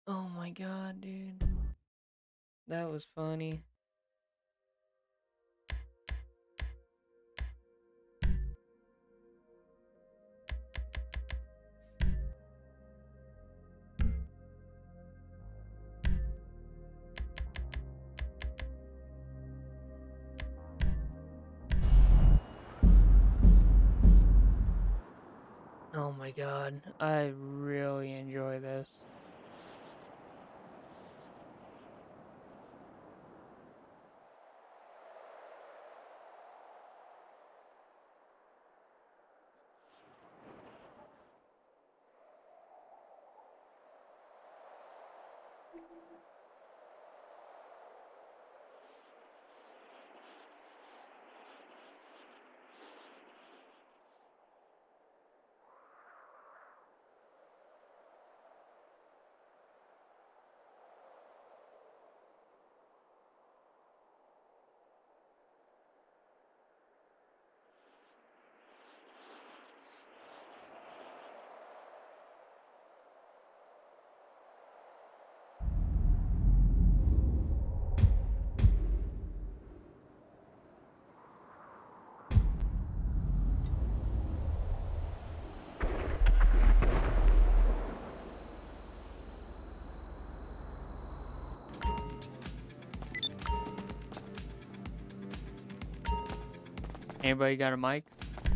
Oh my god, dude. That was funny. Oh my god. I really enjoy this. Anybody got a mic?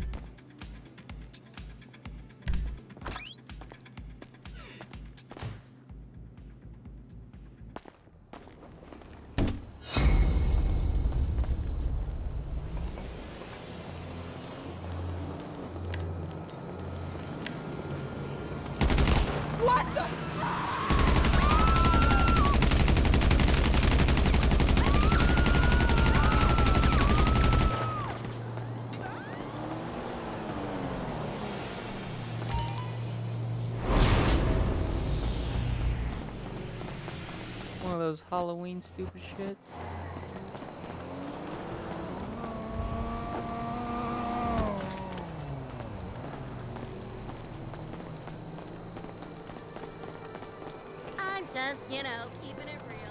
What the? One of those Halloween stupid shits. I'm just, keeping it real.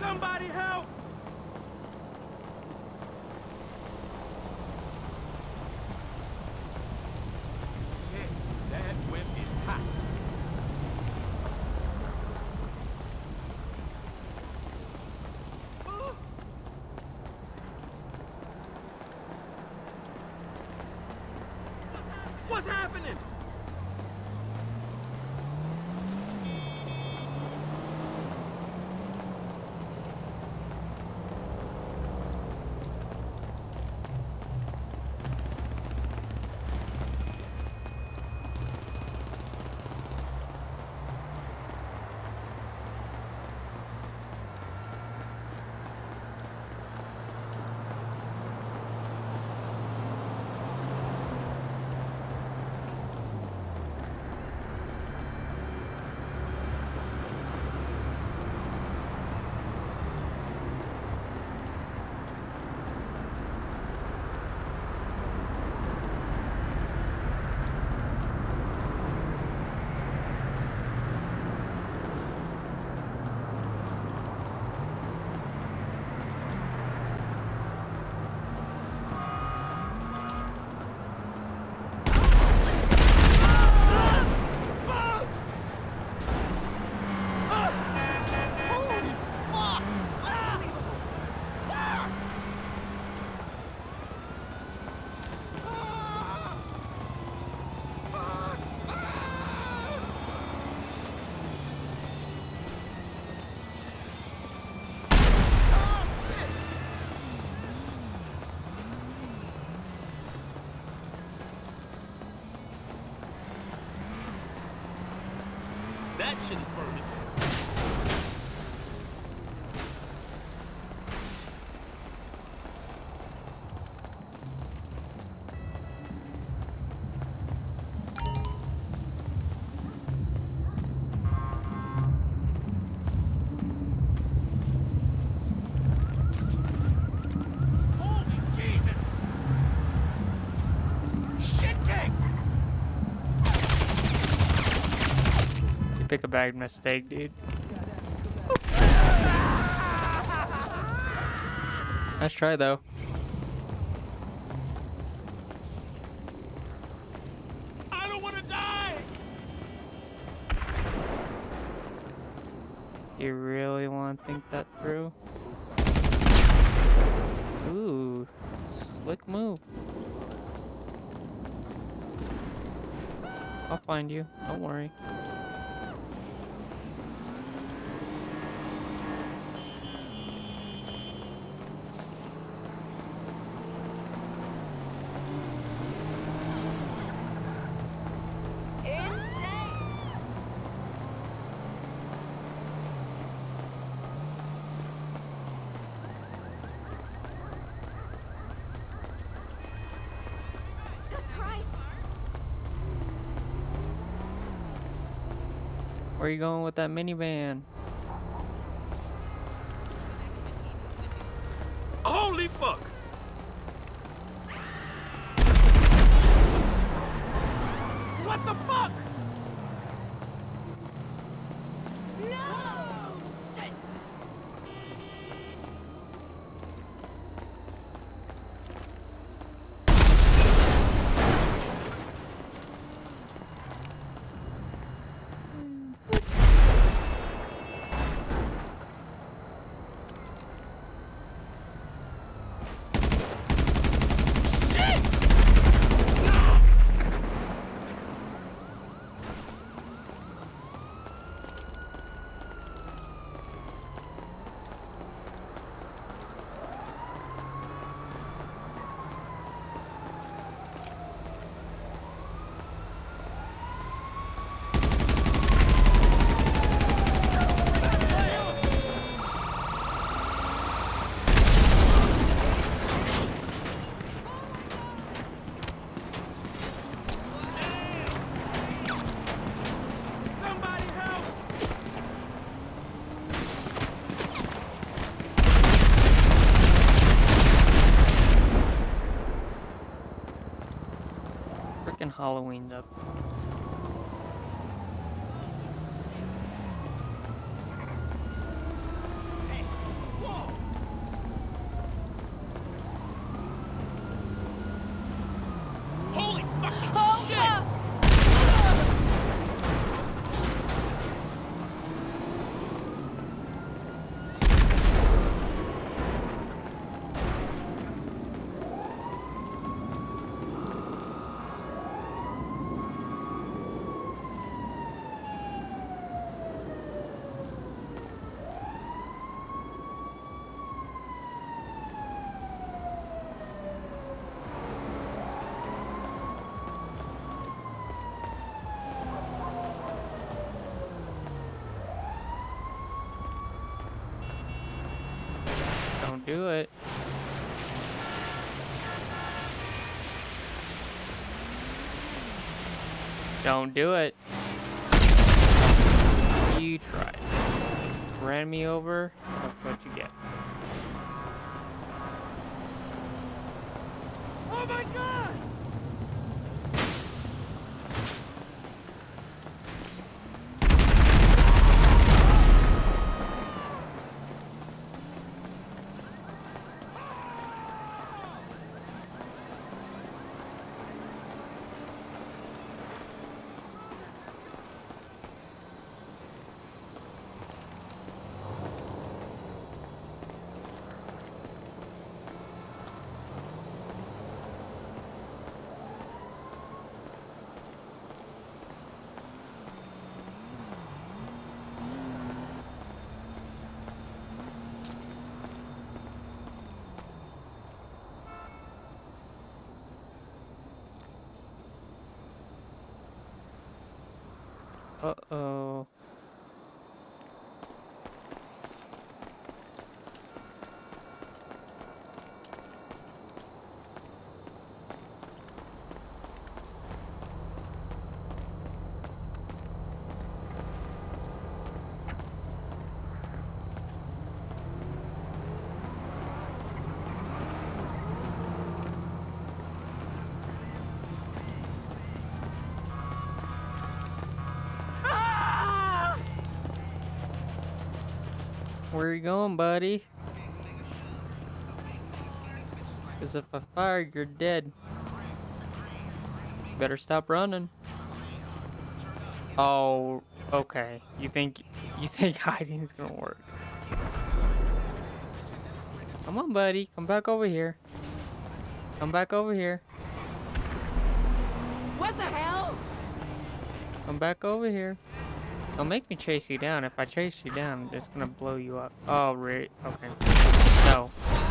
Somebody help! Shit, that whip is hot. What's happening? That shit is burning. Holy Jesus! Shit cake! You pick a bad mistake, dude. Nice try, though. I don't want to die! You really want to think that through? Ooh, slick move. I'll find you. Don't worry. Good Christ! Where are you going with that minivan? Holy fuck! What the fuck? No! Shit! Somebody help! Freaking Halloweened up. Don't do it. Don't do it. You tried. Ran me over. That's what you get. Oh my God! Uh-oh. Where are you going, buddy? Because if I fire, you're dead. Better stop running. Oh, okay. You think hiding is gonna work? Come on, buddy. Come back over here. Come back over here. What the hell? Come back over here. Don't make me chase you down. If I chase you down, it's gonna blow you up. Oh, right. Okay. No.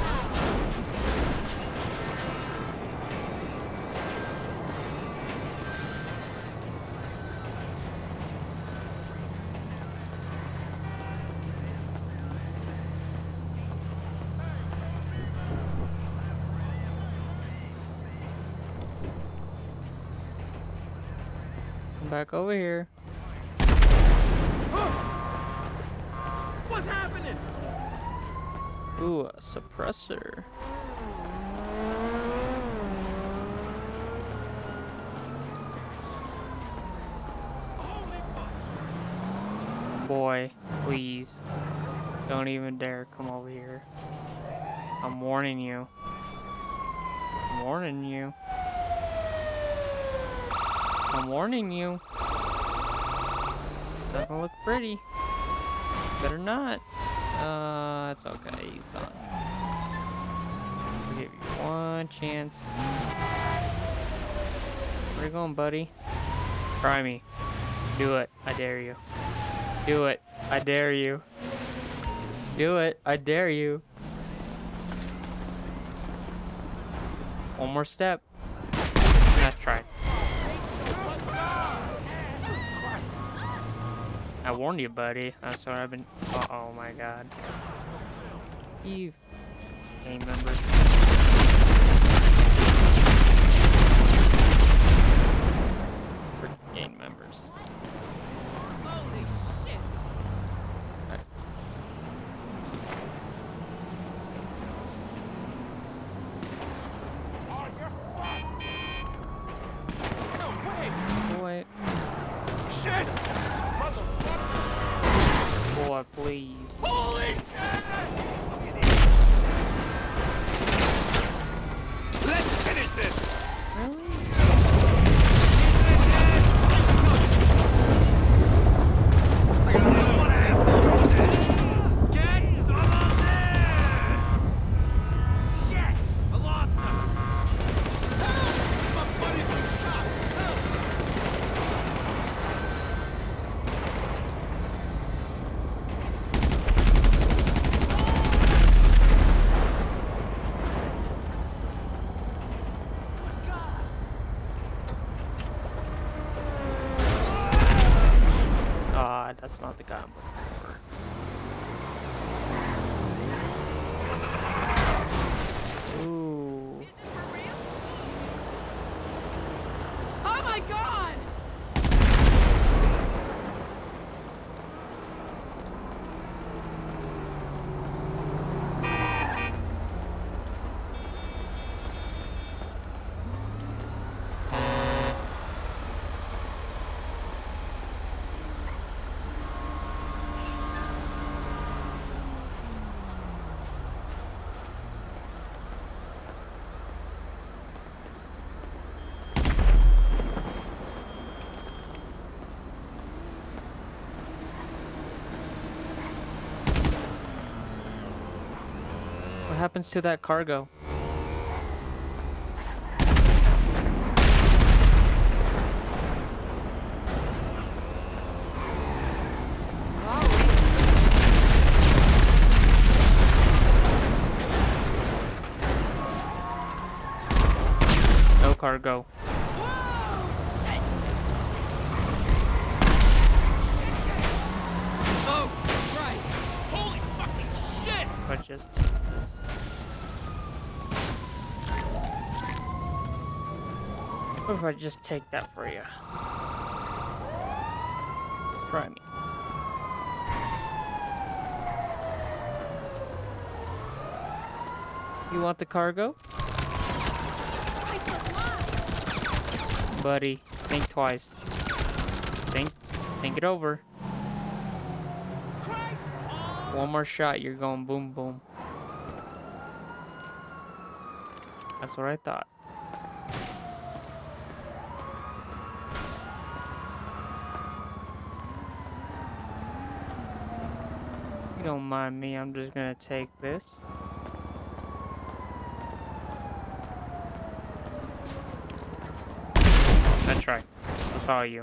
Come back over here. What's happening? Ooh, a suppressor. Boy, please. Don't even dare come over here. I'm warning you. I'm warning you. I'm warning you. Doesn't look pretty. Better not. It's okay. He's gone. I'll give you one chance. Where you going, buddy? Try me. Do it. I dare you. Do it. I dare you. Do it. I dare you. One more step. Nice try. I warned you, buddy. That's what I've been. Oh my God. You gang members. Gang members. Holy shit! Boy. Shit! Boy, please. Holy shit! Let's finish this! Really? That's not the guy I'm looking for. happens to that cargo? No cargo. Oh, right. Holy fucking shit! But just take this. What if I just take that for you? Try me. You want the cargo? Buddy, think twice. Think it over. One more shot, you're going boom boom. That's what I thought. You don't mind me, I'm just gonna take this. That's right. I saw you.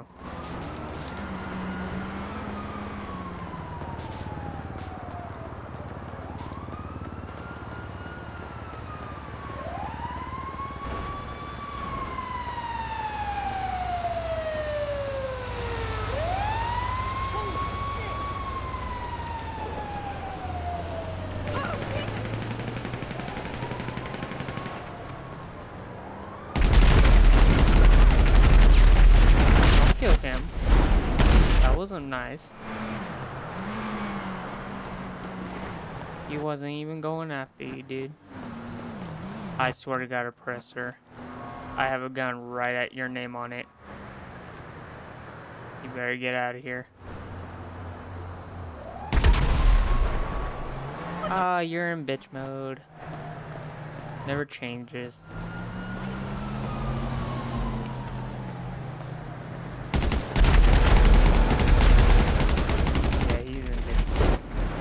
Killed him. That wasn't nice. He wasn't even going after you, dude. I swear to God, oppressor. I have a gun right at your name on it. You better get out of here. Ah, you're in bitch mode. Never changes. Yeah, he's in bitch mode.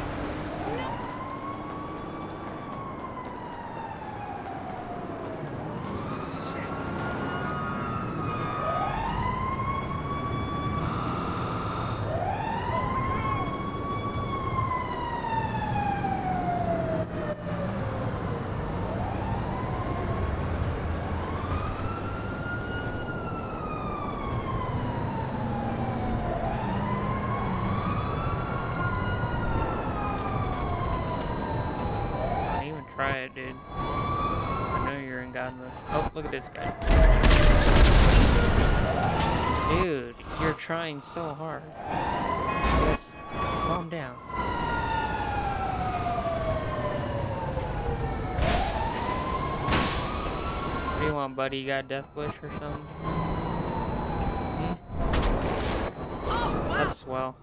Try it, dude. I know you're in God mode. Oh, look at this guy. Dude, you're trying so hard. Just calm down. What do you want, buddy? You got a death wish or something? Hmm? That's swell.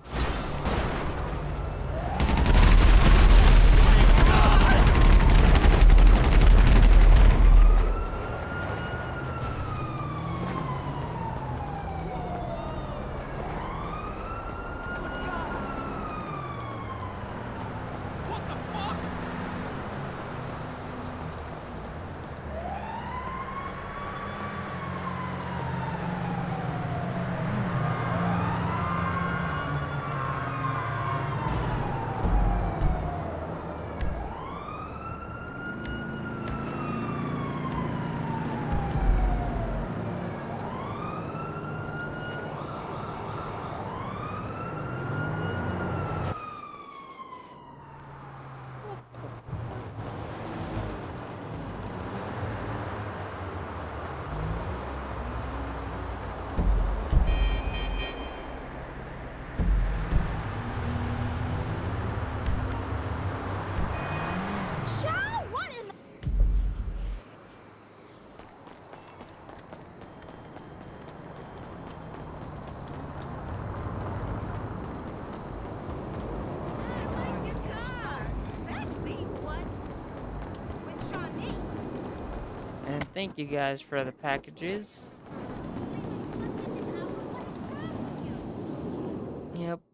And thank you guys for the packages. Yep.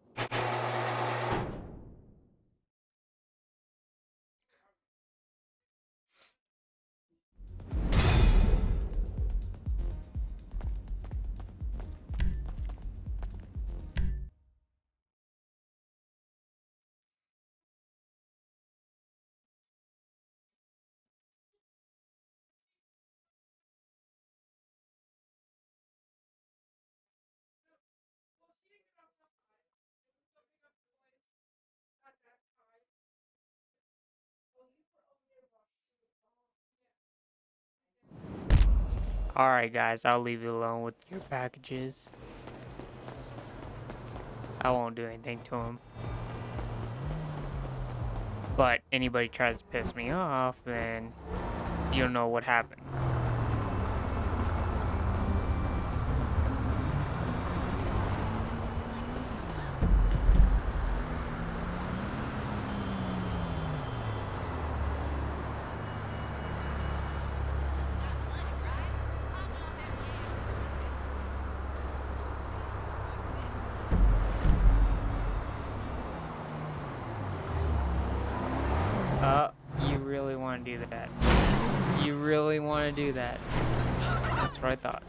Alright, guys, I'll leave you alone with your packages. I won't do anything to them. But anybody tries to piss me off, then you'll know what happened. You really want to do that? You really want to do that? That's what I thought.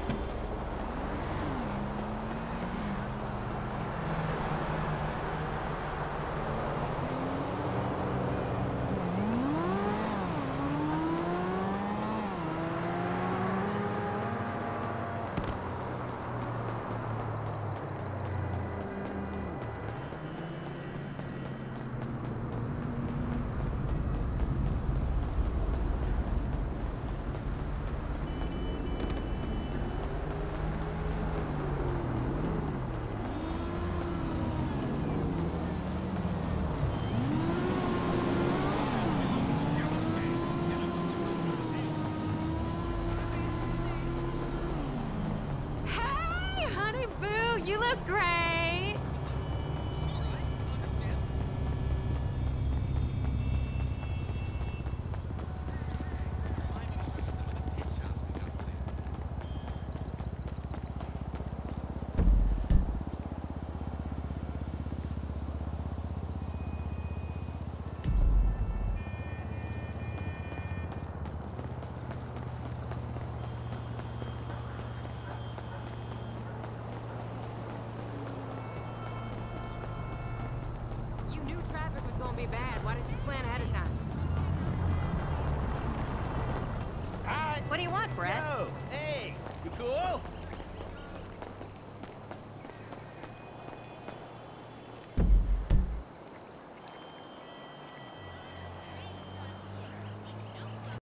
Hey, honey boo, you look great. You knew traffic was gonna be bad. Why didn't you plan ahead of time? Hi. What do you want, Brett? Yo, hey, you cool?